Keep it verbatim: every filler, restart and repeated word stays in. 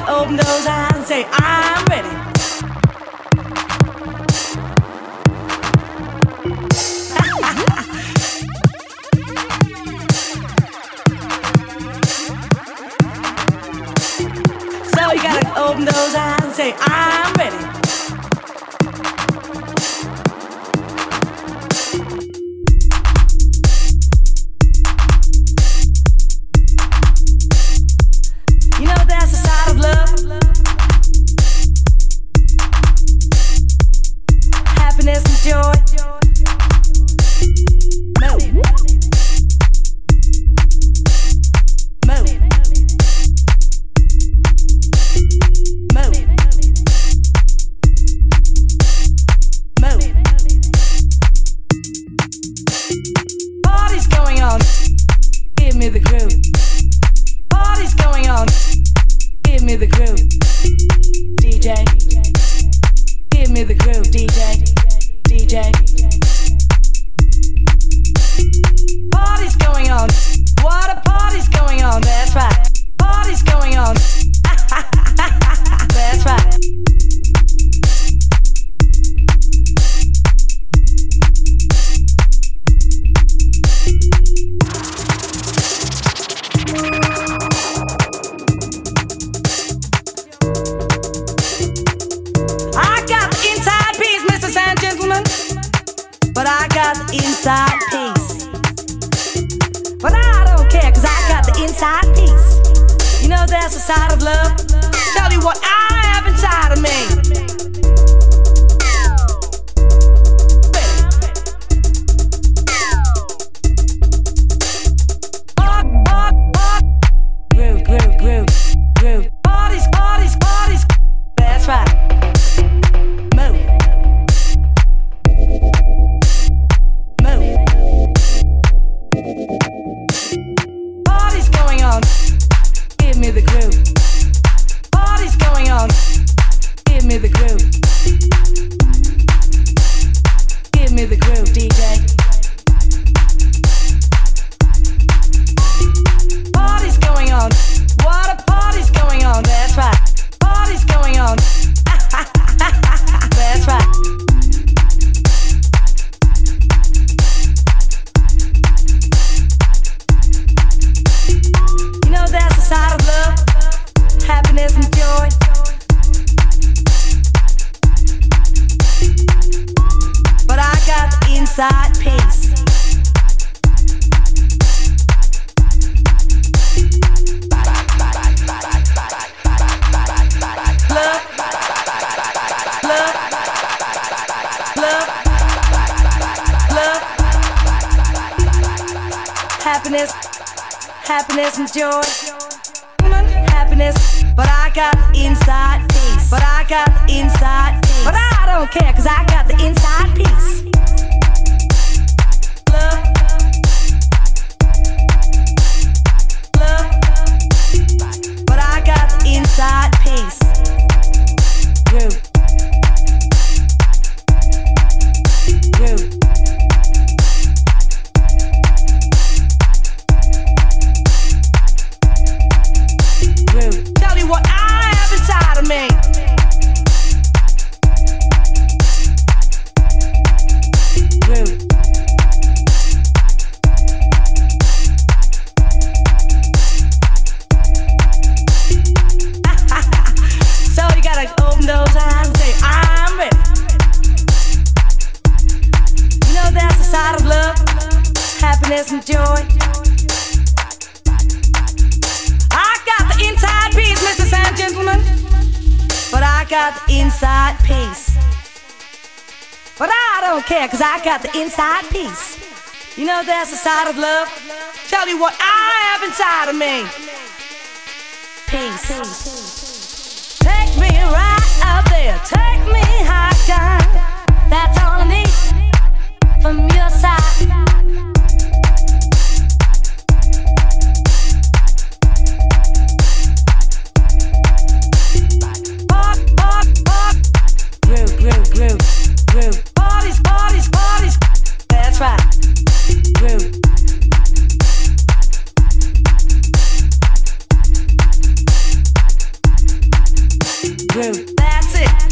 gotta open those eyes and say, I'm ready. So you gotta open those eyes and say, I'm ready. You know that's the side of love, happiness and joy. Move, move, move, move. Party's going on, give me the groove. Party's going on, give me the groove. D J, give me the groove. D J, D J. Party's going on, what a party's going on, that's right. Party's going on, that's right. But I got the inside piece. But I don't care, cause I got the inside piece. You know there's a side of love. Tell you what I have inside of me. Groove, groove, groove, groove. Parties, parties, parties. That's right. Party's going on, give me the groove. Party's going on, give me the groove. Give me the groove, D J. Party's going on, what a party's going on, that's right. Party's going on, that's right. That's the side of love, happiness and joy. But I got the inside piece. Love, love, love, love, happiness, happiness and joy. Happiness, but I got the inside piece. But I got the inside piece. But I don't care, cause I got the inside piece. Love, love, but I got the inside piece. Groove, groove. Tell you what I have inside of me. Groove. So you gotta open those eyes and say, I'm ready. You know that's the side of love, happiness and joy. Inside piece, ladies and gentlemen. But I got the inside piece. But I don't care, cause I got the inside piece. You know there's a side of love. Tell you what I have inside of me. Peace. Take me right up there, take me high, that's all I need from your side. Groove, groove, groove, groove. Parties, parties, parties. That's right. Groove. groove. That's it.